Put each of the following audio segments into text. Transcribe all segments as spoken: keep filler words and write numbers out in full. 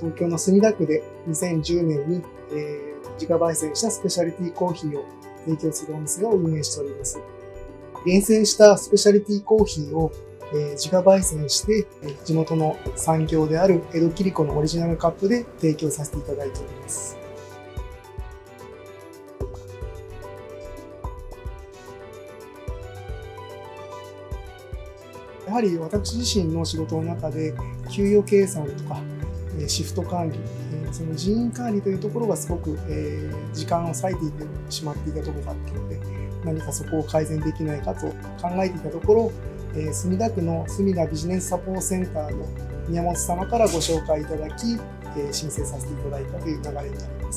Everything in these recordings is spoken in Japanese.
東京の墨田区でにせんじゅうねんに、えー、自家焙煎したスペシャリティコーヒーを提供するお店を運営しております。厳選したスペシャリティコーヒーを、えー、自家焙煎して、地元の産業である江戸切子のオリジナルカップで提供させていただいております。やはり私自身の仕事の中で、給与計算とか、シフト管理、その人員管理というところがすごく時間を割いていてしまっていたところがあったので、何かそこを改善できないかと考えていたところ、墨田区の墨田ビジネスサポートセンターの宮本様からご紹介いただき、申請させていただいたという流れになります。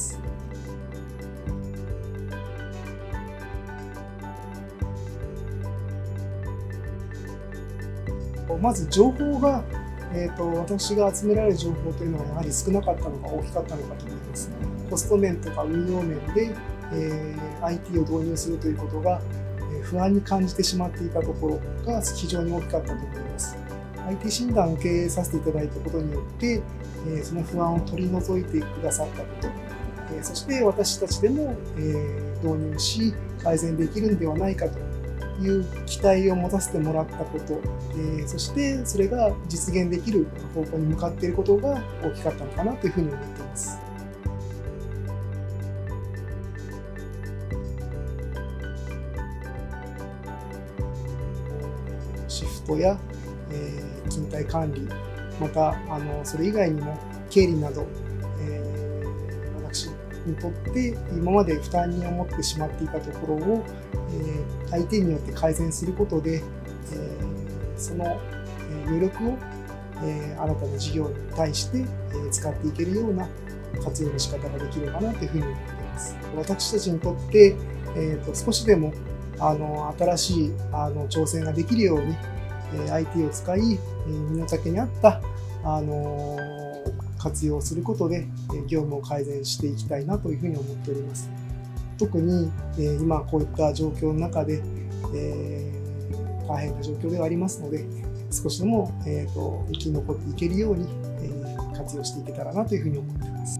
まず情報が、えーと、私が集められる情報というのはやはり少なかったのが大きかったのかと思います。コスト面とか運用面で、えー、アイティー を導入するということが、えー、不安に感じてしまっていたところが非常に大きかったと思います。アイティー 診断を受けさせていただいたことによって、えー、その不安を取り除いてくださったこと、えー、そして私たちでも、えー、導入し改善できるんではないかという期待を持たせてもらったこと、えー、そしてそれが実現できる方向に向かっていることが大きかったのかなというふうに思っています。シフトや、えー、勤怠管理、またあのそれ以外にも経理など、えー、私にとって今まで負担に思ってしまっていたところを、えー、相手によって改善することで、えー、その余力を、えー、新たな事業に対して、えー、使っていけるような活用の仕方ができるかなというふうに思っています。私たちにとって、えー、と少しでもあの新しいあの挑戦ができるように、えー、アイティー を使い、えー、身の丈に合った、あのー、活用することで、えー、業務を改善していきたいなというふうに思っております。特に、えー、今こういった状況の中で、えー、大変な状況ではありますので、少しでも、えー、と生き残っていけるように、えー、活用していけたらなというふうに思っています。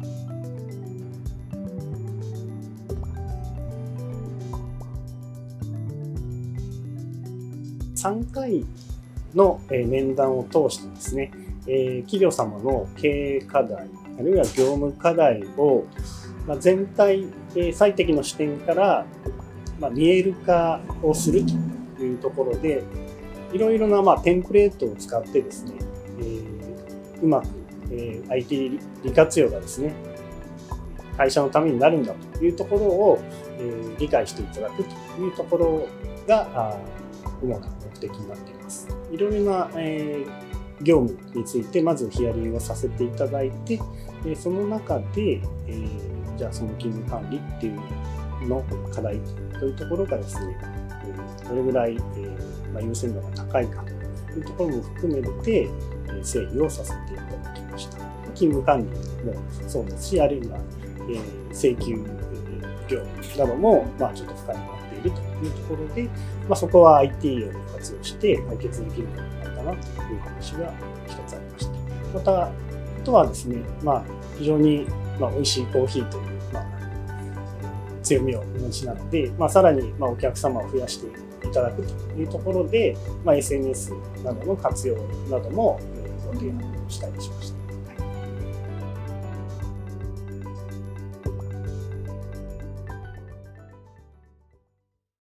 さんかいの面談を通してですね、企業様の経営課題、あるいは業務課題を全体最適の視点から見える化をするというところで、いろいろなまあテンプレートを使ってですね、うまく アイティー 利活用がですね、会社のためになるんだというところを理解していただくというところが主な目的になっています。いろいろな、えー、業務についてまずヒアリングをさせていただいて、えその中で、えー、じゃあその勤務管理っていうの課題というところがですね、えー、どれぐらい、えーまあ、優先度が高いかというところも含めて、えー、整理をさせていただきました。勤務管理もそうですし、あるいは、えー、請求業務なども、まあ、ちょっと負荷になっているというところで、まあ、そこは アイティー を活用して解決できるのではないかなという話が一つありました。また、あとはですね、まあ、非常に、まあ、美味しいコーヒーという、まあ、強みをお持ちなので、まあ、さらに、まあ、お客様を増やしていただくというところで、まあ、エスエヌエス などの活用などもご提案したりしました。